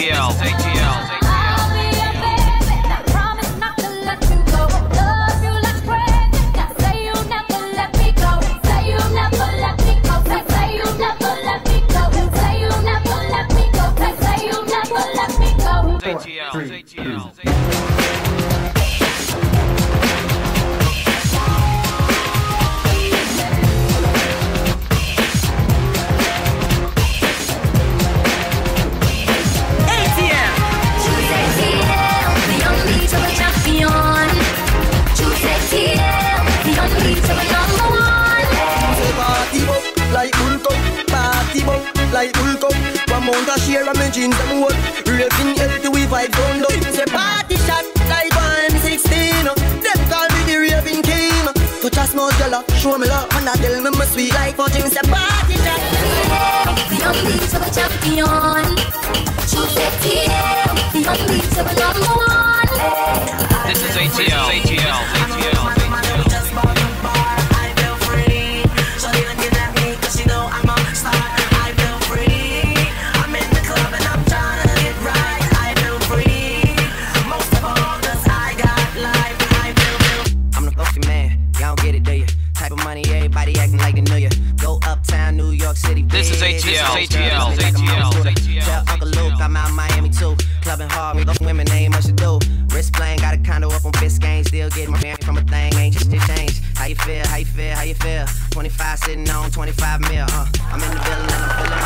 ATL. Like Ulco, one mount a share and my jeans them wood. Raving healthy we vibe down low. Say party shot like 116. Them call me the raving king. Touch a small girl, show me love, and I tell me my sweet like fudging. Say party shot. The unbeatable champion. Choose ATL. The unbeatable number one. This is ATL. This is ATL. Tell Uncle Luke I'm out in Miami too. Clubbing hard with women, ain't much to do. Wrist playing, got a condo up on Biscayne. Still getting my man from a thing, ain't just changed. How you feel? 25 sitting on 25 mil. I'm in the building and I'm feeling